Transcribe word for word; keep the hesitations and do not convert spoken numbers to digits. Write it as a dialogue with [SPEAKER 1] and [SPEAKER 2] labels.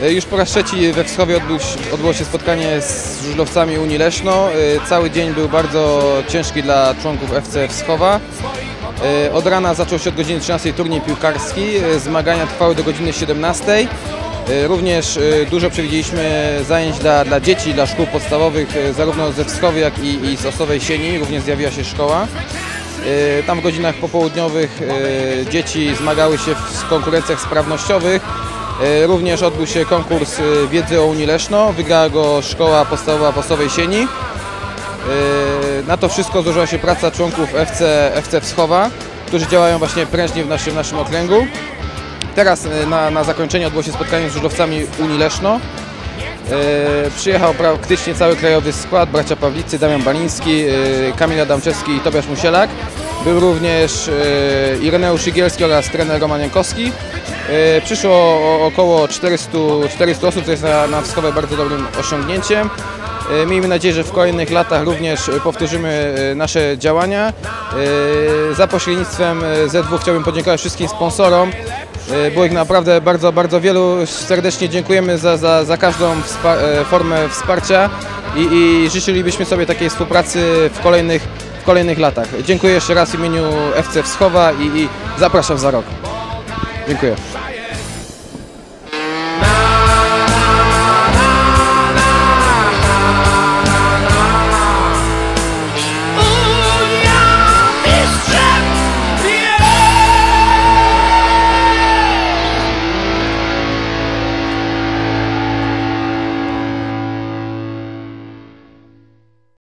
[SPEAKER 1] Już po raz trzeci we Wschowie odbyło się spotkanie z żużlowcami Unii Leszno. Cały dzień był bardzo ciężki dla członków F C Wschowa. Od rana zaczął się od godziny trzynastej turniej piłkarski. Zmagania trwały do godziny siedemnastej. Również dużo przewidzieliśmy zajęć dla, dla dzieci, dla szkół podstawowych, zarówno ze Wschowy, jak i, i z Osowej Sieni. Również zjawiła się szkoła. Tam w godzinach popołudniowych dzieci zmagały się w konkurencjach sprawnościowych. Również odbył się konkurs wiedzy o Unii Leszno. Wygrała go szkoła podstawowa w Osowej Sieni. Na to wszystko złożyła się praca członków F C, F C Wschowa, którzy działają właśnie prężnie w naszym, naszym okręgu. Teraz na, na zakończenie odbyło się spotkanie z żużlowcami Unii Leszno. Przyjechał praktycznie cały krajowy skład, bracia Pawlicy, Damian Baliński, Kamil Adamczewski i Tobiasz Musielak. Był również Ireneusz Igielski oraz trener Roman Jankowski. Przyszło około czterystu osób, co jest na, na Wschowie bardzo dobrym osiągnięciem. Miejmy nadzieję, że w kolejnych latach również powtórzymy nasze działania. Za pośrednictwem Z W chciałbym podziękować wszystkim sponsorom. Było ich naprawdę bardzo, bardzo wielu. Serdecznie dziękujemy za, za, za każdą wspa formę wsparcia i, i życzylibyśmy sobie takiej współpracy w kolejnych, w kolejnych latach. Dziękuję jeszcze raz w imieniu F C Wschowa i, i zapraszam za rok. Dziękuję.